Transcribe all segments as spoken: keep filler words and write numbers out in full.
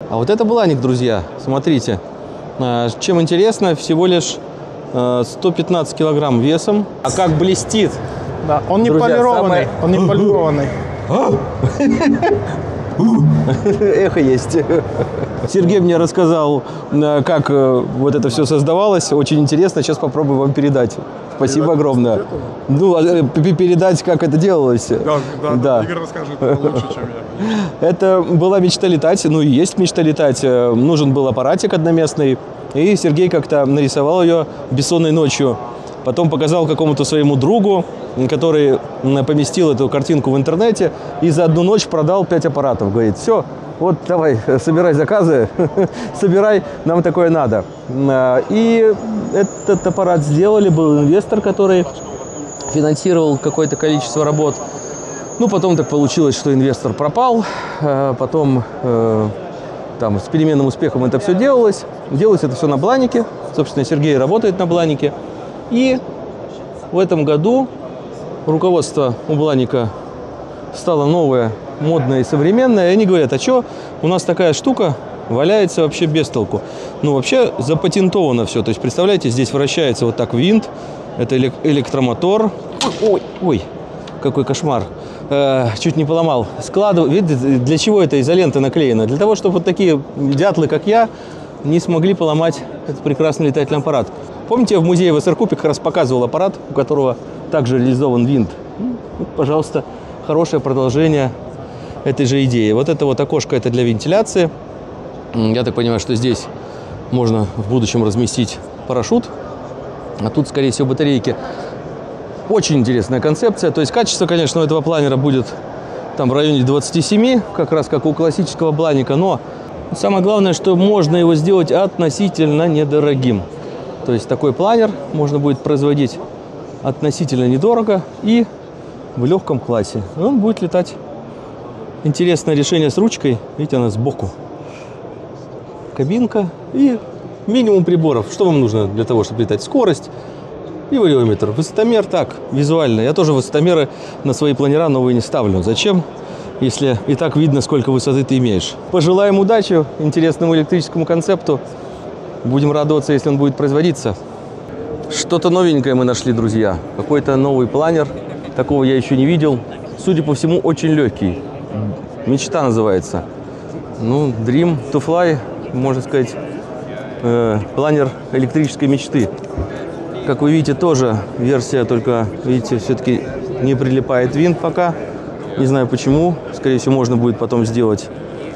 А вот это бланик, друзья, смотрите. Чем интересно, всего лишь сто пятнадцать килограмм весом. А как блестит! Да, он не Друзья, полированный, самое... он не полированный. Эхо есть. Сергей мне рассказал, как вот это все создавалось. Очень интересно. Сейчас попробую вам передать. Спасибо передать огромное. Ну, передать, как это делалось. Да, да, да. Игорь расскажет лучше, чем я. Это была мечта летать. Ну, и есть мечта летать. Нужен был аппаратик одноместный. И Сергей как-то нарисовал ее бессонной ночью. Потом показал какому-то своему другу, который поместил эту картинку в интернете и за одну ночь продал пять аппаратов. Говорит, все, вот давай, собирай заказы, собирай, нам такое надо. И этот аппарат сделали, был инвестор, который финансировал какое-то количество работ. Ну, потом так получилось, что инвестор пропал, потом там с переменным успехом это все делалось. Делалось это все на бланике. Собственно, Сергей работает на бланике. И в этом году руководство у бланика стало новое, модное и современное. И они говорят, а что у нас такая штука валяется вообще без толку? Ну, вообще запатентовано все. То есть, представляете, здесь вращается вот так винт. Это электромотор. Ой, ой, какой кошмар. Э, чуть не поломал. Складываю. Видите, для чего эта изолента наклеена? Для того, чтобы вот такие дятлы, как я, не смогли поломать этот прекрасный летательный аппарат. Помните, я в музее в СРКУПе как раз показывал аппарат, у которого также реализован винт. Вот, пожалуйста, хорошее продолжение этой же идеи. Вот это вот окошко, это для вентиляции. Я так понимаю, что здесь можно в будущем разместить парашют. А тут, скорее всего, батарейки. Очень интересная концепция. То есть качество, конечно, у этого планера будет там в районе двадцати семи, как раз как у классического бланика. Но самое главное, что можно его сделать относительно недорогим. То есть такой планер можно будет производить относительно недорого и в легком классе. Он будет летать. Интересное решение с ручкой. Видите, она сбоку. Кабинка и минимум приборов. Что вам нужно для того, чтобы летать? Скорость и вариометр. Высотомер так, визуально. Я тоже высотомеры на свои планера новые не ставлю. Зачем? Если и так видно, сколько высоты ты имеешь. Пожелаем удачи интересному электрическому концепту. Будем радоваться, если он будет производиться. Что-то новенькое мы нашли, друзья. Какой-то новый планер. Такого я еще не видел. Судя по всему, очень легкий. Мечта называется. Ну, Dream to Fly, можно сказать, э, планер электрической мечты. Как вы видите, тоже версия, только, видите, все-таки не прилипает винт пока. Не знаю почему. Скорее всего, можно будет потом сделать.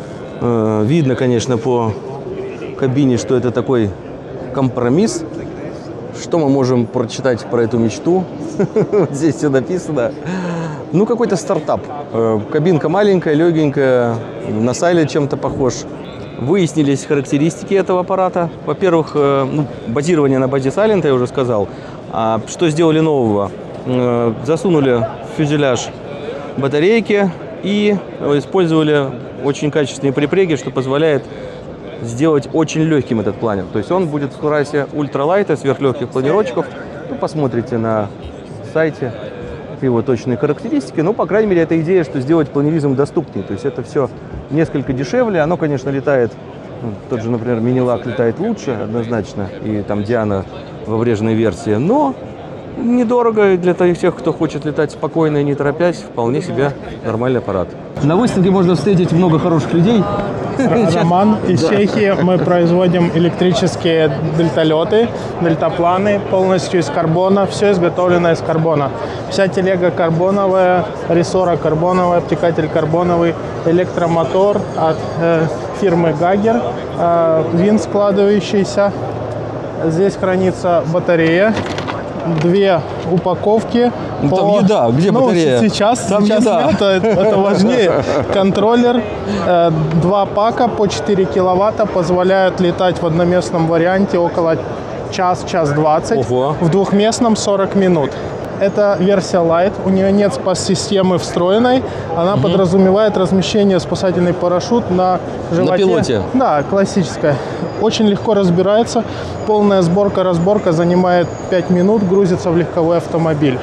Э, видно, конечно, по кабине, что это такой компромисс. Что мы можем прочитать про эту мечту? Здесь все написано. Ну, какой-то стартап. Кабинка маленькая, легенькая, на Сайлент чем-то похож. Выяснились характеристики этого аппарата. Во-первых, ну, базирование на базе Сайлента, я уже сказал. А что сделали нового? Засунули в фюзеляж батарейки и использовали очень качественные припреги, что позволяет сделать очень легким этот планер. То есть он будет в классе ультралайта, сверхлегких планировщиков. Ну, посмотрите на сайте его точные характеристики. Ну, по крайней мере, это идея, что сделать планеризм доступнее. То есть это все несколько дешевле. Оно, конечно, летает, ну, тот же, например, Минилак летает лучше, однозначно. И там Диана во врежной версии. Но недорого для тех, кто хочет летать спокойно и не торопясь. Вполне себе нормальный аппарат. На выставке можно встретить много хороших людей. Роман из Чехии. Мы производим электрические дельталеты, дельтапланы полностью из карбона. Все изготовлено из карбона. Вся телега карбоновая, рессора карбоновая, обтекатель карбоновый, электромотор от э, фирмы Гагер, э, винт складывающийся. Здесь хранится батарея. Две упаковки. Ну, по... Там еда, где ну, батарея? Сейчас, там сейчас еда. нет, это, это важнее. Контроллер, э, два пака по четыре киловатта позволяют летать в одноместном варианте около час-час двадцать, в двухместном сорок минут. Это версия Light, у нее нет спас-системы встроенной, она угу. подразумевает размещение спасательный парашют на животе. На пилоте? Да, классическая. Очень легко разбирается, полная сборка-разборка занимает пять минут, грузится в легковой автомобиль.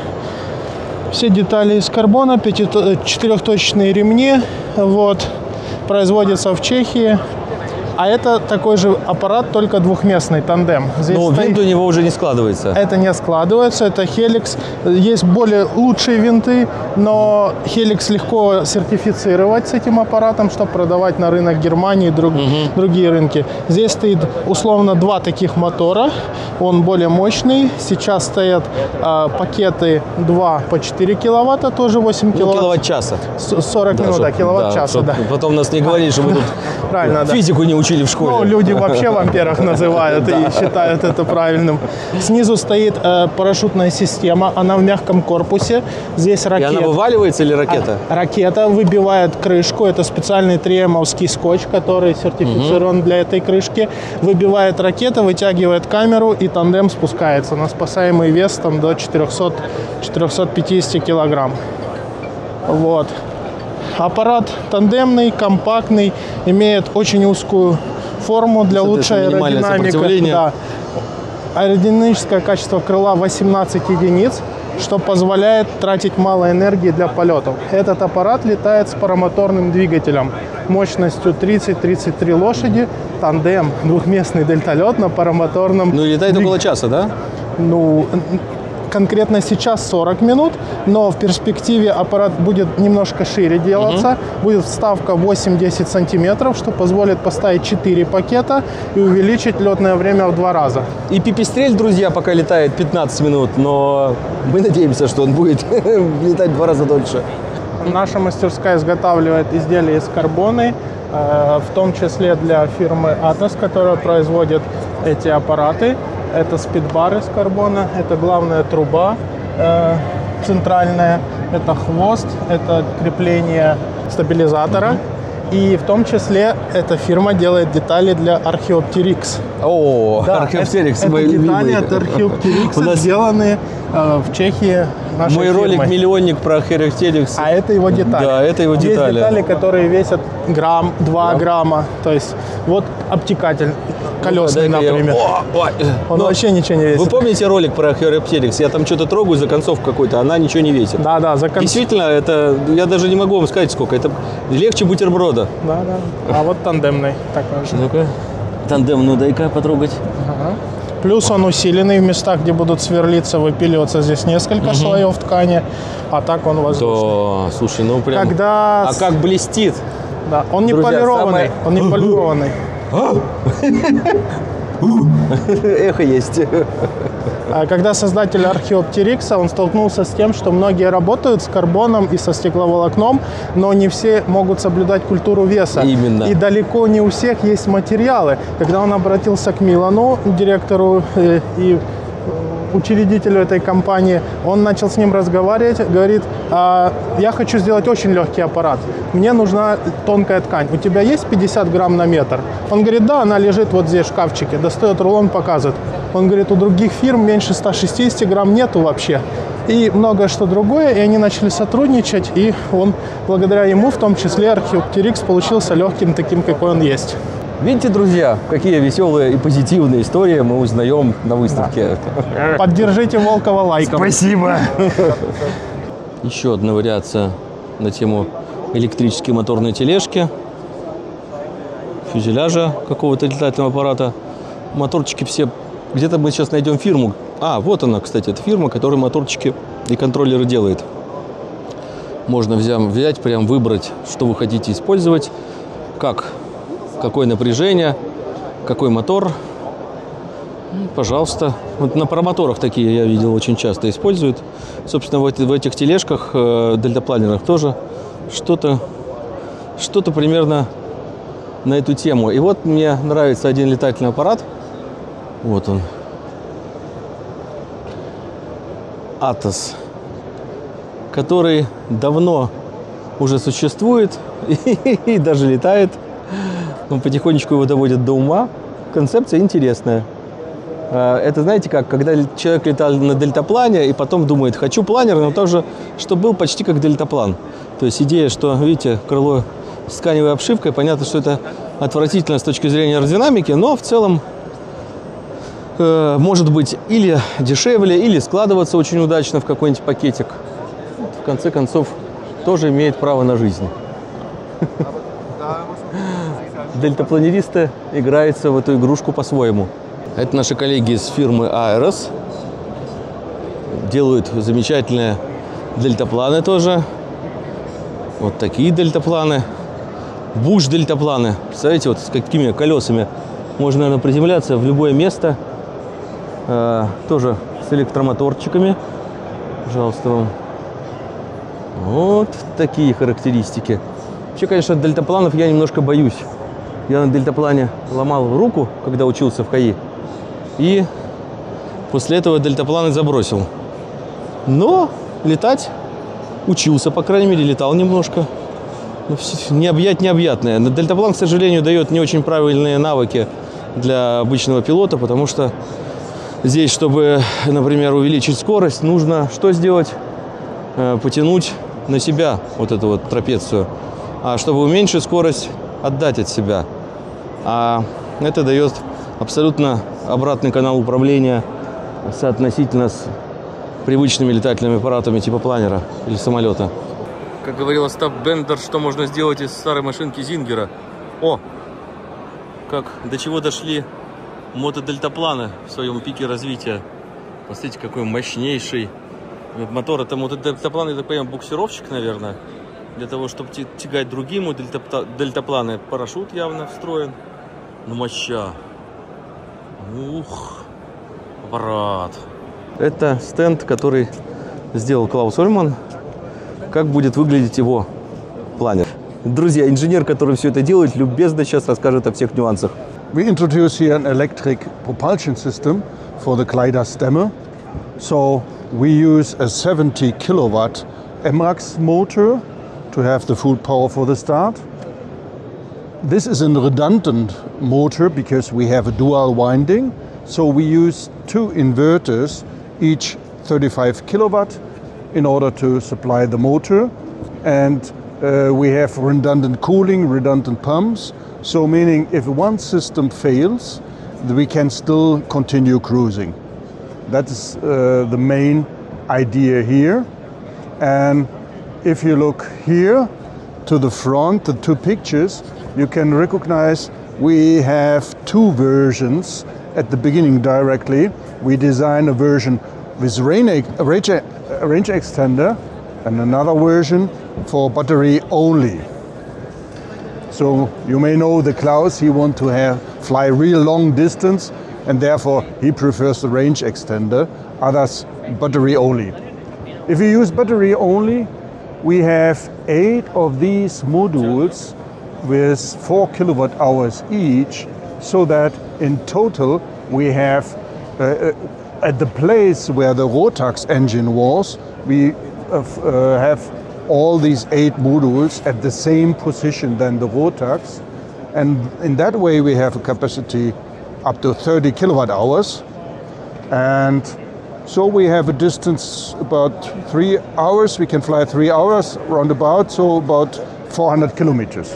Все детали из карбона, четырехточечные ремни, вот, производится в Чехии. А это такой же аппарат, только двухместный, тандем. Здесь Но стоит... винт у него уже не складывается. Это не складывается, это Helix. Есть более лучшие винты, но Helix легко сертифицировать с этим аппаратом, чтобы продавать на рынок Германии и друг, угу. другие рынки. Здесь стоит условно два таких мотора, он более мощный. Сейчас стоят э, пакеты два по четыре киловатта, тоже восемь киловатт. Ну, киловатт-часа. сорок да, минут, чтоб, да, киловатт-часа, да, да. Потом нас не говорили, что мы тут правильно, физику не учили в школе. Ну, люди вообще в амперах называют и считают это правильным. Снизу стоит э, парашютная система, она в мягком корпусе. Здесь ракета. И она вываливается или ракета? А, ракета выбивает крышку. Это специальный три эм-овский скотч, который сертифицирован угу. для этой крышки. Выбивает ракета, вытягивает камеру, и тандем спускается на спасаемый вес там, до четырёхсот — четырёхсот пятидесяти килограмм. Вот. Аппарат тандемный, компактный, имеет очень узкую форму для лучшей аэродинамики. Да. Аэродинамическое качество крыла восемнадцать единиц, что позволяет тратить мало энергии для полетов. Этот аппарат летает с паромоторным двигателем мощностью тридцать — тридцать три лошади. Тандем, двухместный дельталет на паромоторном. Ну и летает двиг... около часа, да? Ну, конкретно сейчас сорок минут, но в перспективе аппарат будет немножко шире делаться. Угу. Будет вставка восемь — десять сантиметров, что позволит поставить четыре пакета и увеличить летное время в два раза. И пипистрель, друзья, пока летает пятнадцать минут, но мы надеемся, что он будет летать в два раза дольше. Наша мастерская изготавливает изделия из карбоны, в том числе для фирмы Atos, которая производит эти аппараты. Это спидбар из карбона, это главная труба э, центральная, это хвост, это крепление стабилизатора. Mm-hmm. И в том числе эта фирма делает детали для Archaeopteryx. О, да, Archaeopteryx, это, это детали от Archaeopteryx, нас... сделаны э, в Чехии нашей Мой фирмой. ролик «Миллионник» про Archaeopteryx. А это его детали. Да, это его детали. Есть детали, которые весят грамм, два да. грамма. То есть вот обтекатель колесный, ну, например. О, о. Он Но вообще ничего не весит. Вы помните ролик про Archaeopteryx? Я там что-то трогаю за концовку какой-то, она ничего не весит. Да, да, за концовку. Действительно, это я даже не могу вам сказать сколько. Это легче бутерброда. Да, да. А вот тандемный такой же. Ну-ка. Тандем, ну дай-ка потрогать. Ага. Плюс он усиленный в местах, где будут сверлиться, выпиливаться здесь несколько угу. слоев ткани, а так он воздушный. Да, слушай, ну прям. Когда... А как блестит. Да, он не Друзья, полированный, самое... он не полированный. Эхо есть. Когда создатель Archaeopteryx, он столкнулся с тем, что многие работают с карбоном и со стекловолокном, но не все могут соблюдать культуру веса. Именно. И далеко не у всех есть материалы. Когда он обратился к Милану, директору э, и учредителю этой компании, он начал с ним разговаривать, говорит: а, я хочу сделать очень легкий аппарат, мне нужна тонкая ткань, у тебя есть пятьдесят грамм на метр? Он говорит: да, она лежит вот здесь в шкафчике, достает рулон, показывает. Он говорит: у других фирм меньше ста шестидесяти грамм нету вообще. И многое что другое, и они начали сотрудничать, и он, благодаря ему, в том числе, Archaeopteryx получился легким таким, какой он есть. Видите, друзья, какие веселые и позитивные истории мы узнаем на выставке. Да. Поддержите Волкова лайком. Спасибо. Еще одна вариация на тему электрической моторной тележки, фюзеляжа какого-то летательного аппарата. Моторчики все... Где-то мы сейчас найдем фирму. А, вот она, кстати, это фирма, которая моторчики и контроллеры делает. Можно взять, прям выбрать, что вы хотите использовать, как... Какое напряжение, какой мотор. Пожалуйста. Вот на паромоторах такие, я видел, очень часто используют. Собственно, в, эти, в этих тележках, э, дельтапланерах тоже что-то что-то примерно на эту тему. И вот мне нравится один летательный аппарат. Вот он. Atos. Который давно уже существует и, и даже летает. Ну, потихонечку его доводят до ума. Концепция интересная. Это, знаете как, когда человек летал на дельтаплане и потом думает: хочу планер, но тоже, чтобы был почти как дельтаплан. То есть идея, что, видите, крыло с тканевой обшивкой, понятно, что это отвратительно с точки зрения аэродинамики, но в целом э, может быть или дешевле, или складываться очень удачно в какой-нибудь пакетик. В конце концов, тоже имеет право на жизнь. дельтапланеристы играются в эту игрушку по-своему. Это наши коллеги из фирмы Aeros. Делают замечательные дельтапланы тоже. Вот такие дельтапланы. Буш-дельтапланы. Представляете, вот с какими колесами можно, наверное, приземляться в любое место. Э, тоже с электромоторчиками. Пожалуйста, вам. Вот такие характеристики. Вообще, конечно, от дельтапланов я немножко боюсь. Я на дельтаплане ломал руку, когда учился в КАИ. И после этого дельтапланы забросил. Но летать учился, по крайней мере, летал немножко. Не объять необъятное. Дельтаплан, к сожалению, дает не очень правильные навыки для обычного пилота, потому что здесь, чтобы, например, увеличить скорость, нужно что сделать? Потянуть на себя вот эту вот трапецию. А чтобы уменьшить скорость, отдать от себя. А это дает абсолютно обратный канал управления соотносительно с привычными летательными аппаратами типа планера или самолета. Как говорил Остап Бендер, что можно сделать из старой машинки Зингера. О! Как, до чего дошли мотодельтапланы в своем пике развития. Посмотрите, какой мощнейший мотор. Это мотодельтаплан, я так понимаю, буксировщик, наверное. Для того, чтобы тягать другие дельтапланы. Парашют явно встроен. Ну, моща. Ух, аппарат. Это стенд, который сделал Клаус Ольман. Как будет выглядеть его планер. Друзья, инженер, который все это делает, любезно сейчас расскажет о всех нюансах. We introduce here an electric propulsion system for the glider stemmer. So we use a seventy kilowatt M RAX motor to have the full power for the start. This is a redundant motor because we have a dual winding. So we use two inverters, each thirty-five kilowatt, in order to supply the motor. And uh, we have redundant cooling, redundant pumps. So meaning if one system fails, we can still continue cruising. That's uh, the main idea here. And if you look here to the front, the two pictures, you can recognize we have two versions at the beginning directly. We design a version with range, range, range extender and another version for battery only. So you may know the Klaus, he wants to have fly real long distance and therefore he prefers the range extender, others battery only. If you use battery only, we have eight of these modules with four kilowatt hours each, so that in total we have uh, at the place where the Rotax engine was, we uh, uh, have all these eight modules at the same position than the Rotax, and in that way we have a capacity up to thirty kilowatt hours, and so we have a distance about three hours. We can fly three hours roundabout, so about four hundred kilometers.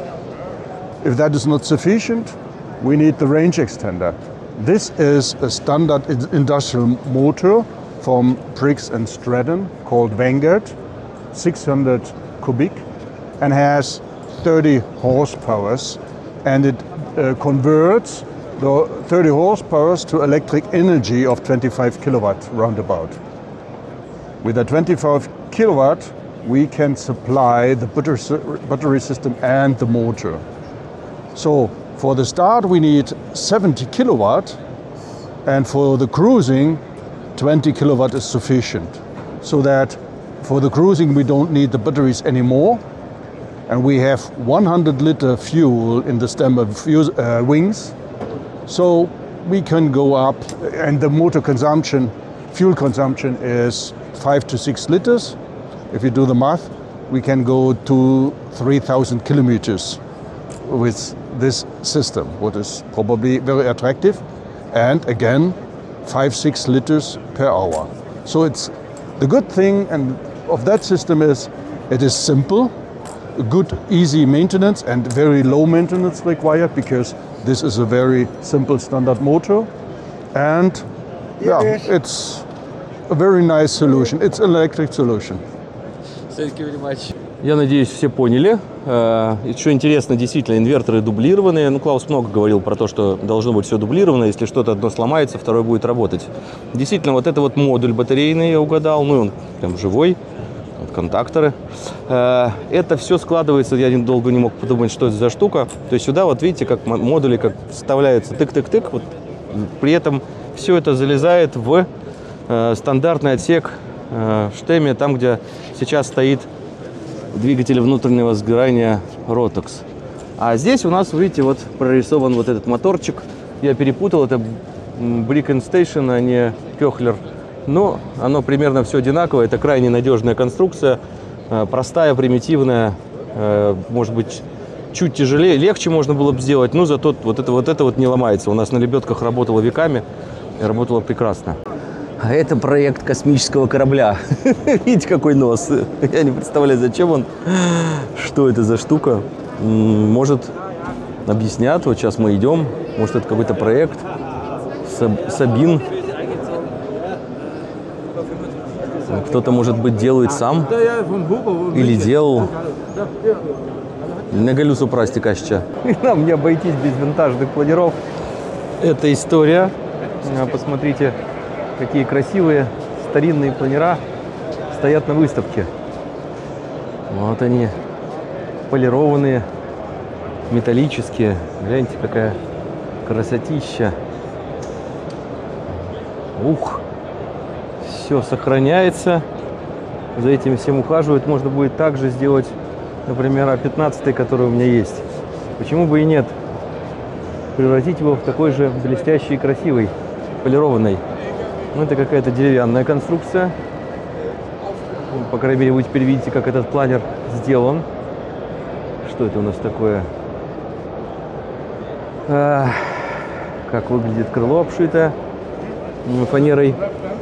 If that is not sufficient, we need the range extender. This is a standard industrial motor from Briggs and Stratton called Vanguard, six hundred cubic, and has thirty horsepower, and it uh, converts the thirty horsepower to electric energy of twenty-five kilowatt roundabout. With a twenty-five kilowatt, we can supply the battery system and the motor. So for the start we need seventy kilowatt, and for the cruising twenty kilowatt is sufficient. So that for the cruising we don't need the batteries anymore, and we have one hundred liter fuel in the stem of uh, wings. So we can go up, and the motor consumption, fuel consumption is five to six liters. If you do the math, we can go to three thousand kilometers with this system, what is probably very attractive. And again, five, six liters per hour. So it's the good thing and of that system is it is simple, good, easy maintenance and very low maintenance required, because this is a very simple standard motor. And yeah, it's a very nice solution. It's an electric solution. Thank you very much. Я надеюсь, все поняли. И что интересно, действительно, инверторы дублированные. Ну, Клаус много говорил про то, что должно быть все дублировано. Если что-то одно сломается, второе будет работать. Действительно, вот это вот модуль батарейный я угадал. Ну, он прям живой. Вот контакторы. Это все складывается, я долго не мог подумать, что это за штука. То есть сюда, вот видите, как модули как вставляются тык-тык-тык. Вот. При этом все это залезает в стандартный отсек в штеме, там, где сейчас стоит двигатель внутреннего сгорания Rotax. А здесь у нас, видите, вот прорисован вот этот моторчик. Я перепутал, это Bricken Station, а не Köchler. Но оно примерно все одинаковое. Это крайне надежная конструкция. Простая, примитивная. Может быть, чуть тяжелее, легче можно было бы сделать. Но зато вот это вот, это вот не ломается. У нас на лебедках работало веками и работало прекрасно. А это проект космического корабля. Видите, какой нос. Я не представляю, зачем он. Что это за штука? Может, объяснят. Вот сейчас мы идем. Может, это какой-то проект. Сабин. Кто-то, может быть, делает сам. Или делал. Негалю супрастикаща. Нам не обойтись без винтажных планиров. Это история. Посмотрите, какие красивые старинные планера стоят на выставке. Вот они, полированные, металлические. Гляньте, какая красотища. Ух! Все сохраняется. За этим всем ухаживают. Можно будет также сделать, например, А пятнадцать, который у меня есть. Почему бы и нет? Превратить его в такой же блестящий и красивый, полированный. Ну, это какая-то деревянная конструкция. По крайней мере, вы теперь видите, как этот планер сделан. Что это у нас такое? А, как выглядит крыло, обшитое фанерой.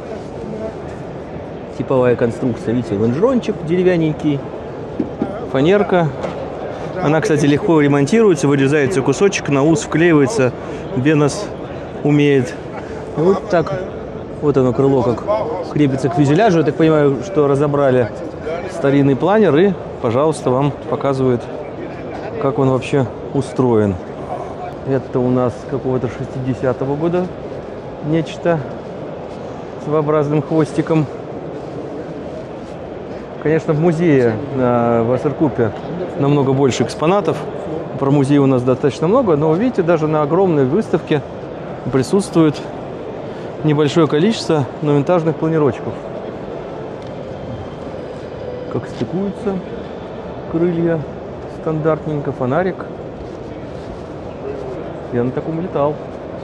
Типовая конструкция. Видите, лонжерончик деревянненький. Фанерка. Она, кстати, легко ремонтируется. Вырезается кусочек, на ус вклеивается. Бенос умеет. Вот так. Вот оно, крыло, как крепится к фюзеляжу. Я так понимаю, что разобрали старинный планер и, пожалуйста, вам показывает, как он вообще устроен. Это у нас какого-то шестидесятого года нечто с V-образным хвостиком. Конечно, в музее на Вассеркупе намного больше экспонатов. Про музей у нас достаточно много, но видите, даже на огромной выставке присутствует небольшое количество, но винтажных планировочков. Как стыкуются крылья стандартненько, фонарик. Я на таком летал.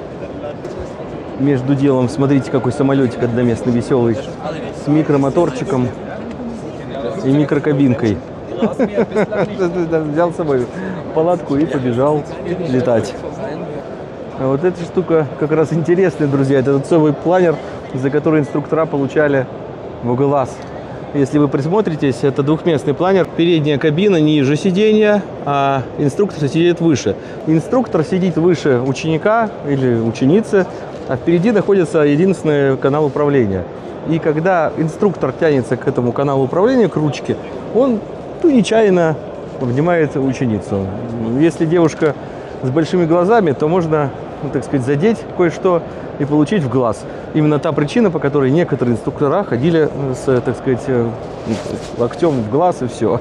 Между делом, смотрите, какой самолетик одноместный веселый, с микромоторчиком и микрокабинкой. Взял с собой палатку и побежал летать. А вот эта штука как раз интересная, друзья. Это тот самый планер, за который инструктора получали в ГЛАС. Если вы присмотритесь, это двухместный планер. Передняя кабина ниже сиденья, а инструктор сидит выше. Инструктор сидит выше ученика или ученицы, а впереди находится единственный канал управления. И когда инструктор тянется к этому каналу управления, к ручке, он ну, нечаянно обнимает ученицу. Если девушка с большими глазами, то можно, ну, так сказать, задеть кое-что и получить в глаз. Именно та причина, по которой некоторые инструктора ходили с, так сказать, локтем в глаз и все.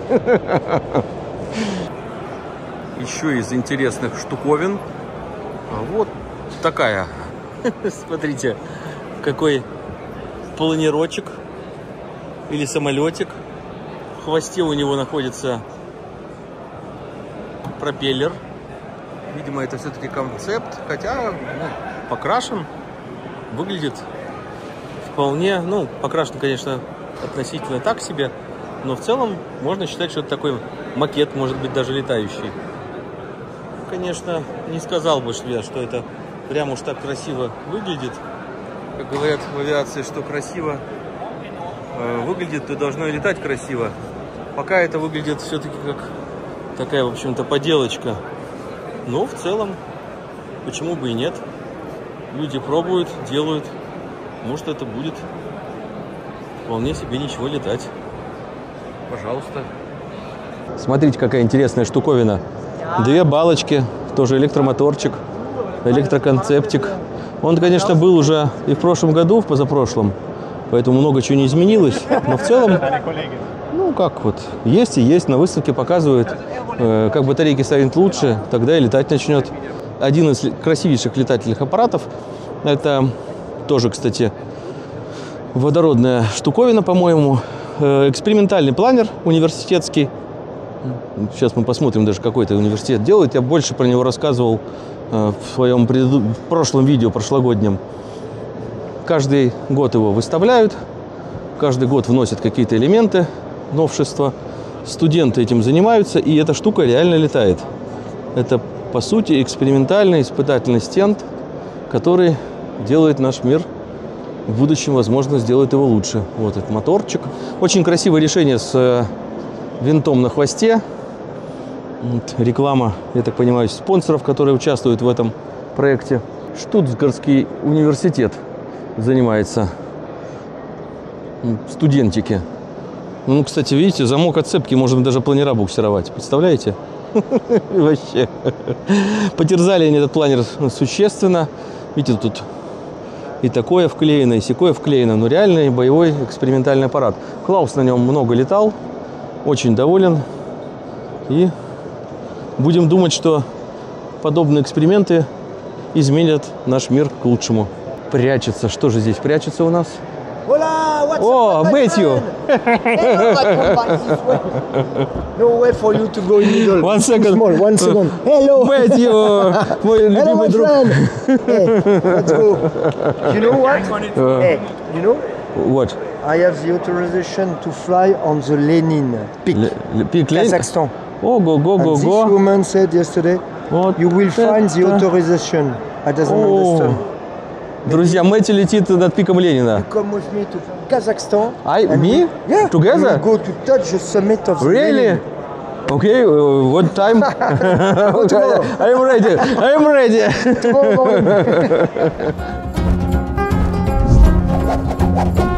Еще из интересных штуковин вот такая. Смотрите, какой планерочек или самолетик. В хвосте у него находится пропеллер. Видимо, это все-таки концепт, хотя ну, покрашен, выглядит вполне, ну, покрашен, конечно, относительно так себе, но в целом можно считать, что это такой макет, может быть, даже летающий. Конечно, не сказал бы я, что это прям уж так красиво выглядит. Как говорят в авиации, что красиво э, выглядит, то должно и летать красиво. Пока это выглядит все-таки как такая, в общем-то, поделочка. Но в целом, почему бы и нет? Люди пробуют, делают. Может, это будет вполне себе ничего летать. Пожалуйста. Смотрите, какая интересная штуковина. Две балочки, тоже электромоторчик, электроконцептик. Он, конечно, был уже и в прошлом году, в позапрошлом, поэтому много чего не изменилось. Но в целом, ну как вот, есть и есть, на выставке показывают, э, как батарейки станет лучше, тогда и летать начнет. Один из красивейших летательных аппаратов, это тоже, кстати, водородная штуковина, по-моему, э, экспериментальный планер университетский. Сейчас мы посмотрим даже, какой это университет делает. Я больше про него рассказывал э, в своем преду... в прошлом видео, прошлогоднем. Каждый год его выставляют, каждый год вносят какие-то элементы, новшества. Студенты этим занимаются, и эта штука реально летает. Это, по сути, экспериментальный испытательный стенд, который делает наш мир в будущем, возможно, сделает его лучше. Вот этот моторчик. Очень красивое решение с винтом на хвосте. Вот, реклама, я так понимаю, спонсоров, которые участвуют в этом проекте. Штутгартский университет занимается. Студентики. Ну, кстати, видите, замок от цепки можно даже планера буксировать. Представляете? Вообще. Потерзали они этот планер существенно. Видите, тут и такое вклеено, и сякое вклеено. Но реальный боевой экспериментальный аппарат. Клаус на нем много летал. Очень доволен. И будем думать, что подобные эксперименты изменят наш мир к лучшему. Прячется. Что же здесь прячется у нас? О, Мэтью! No way for you to go in middle. One second. Small, one second. Hello. Мэтью! Мой Hello, my любимый друг. friend. Hey, let's go. You know what? Hey, you know? Вот. I have the authorization to fly on the Lenin peak, Пик Ленин. Kazakhstan. Ого-го-го-го. And this woman said yesterday, Вот you will find the это. authorization. I doesn't О. understand. Друзья, Мэтью летит над пиком Ленина. Come with me to Kazakhstan. I, and me? we- Yeah. Together? We will go to touch the summit of the Really? Lenin. Okay, uh, what time? tomorrow. I'm ready. I'm ready. Tomorrow morning.